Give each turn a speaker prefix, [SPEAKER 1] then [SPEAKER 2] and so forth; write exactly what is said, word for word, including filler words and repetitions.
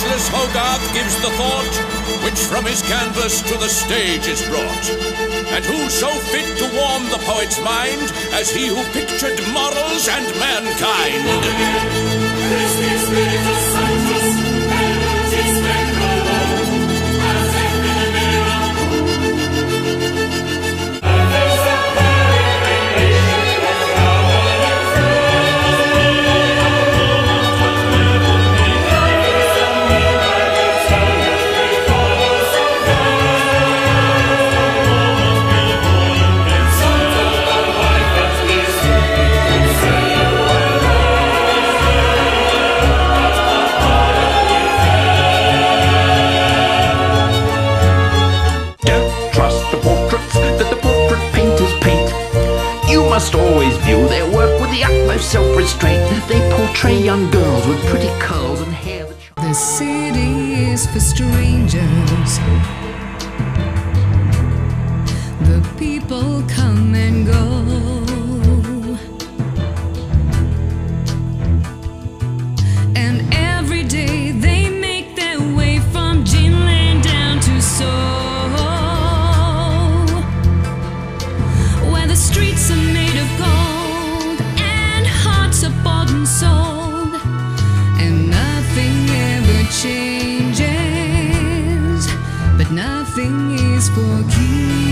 [SPEAKER 1] ceaseless Hogarth gives the thought, which from his canvas to the stage is brought. And who so fit to warm the poet's mind as he who pictured morals and mankind?
[SPEAKER 2] Must always view their work with the utmost self-restraint. They portray young girls with pretty curls and hair that shines.
[SPEAKER 3] The city is for strangers. The people come and go. And every day they make their way from Ginland down to Soho, where the streets are made of gold and hearts are bought and sold, and nothing ever changes, but nothing is for keeps.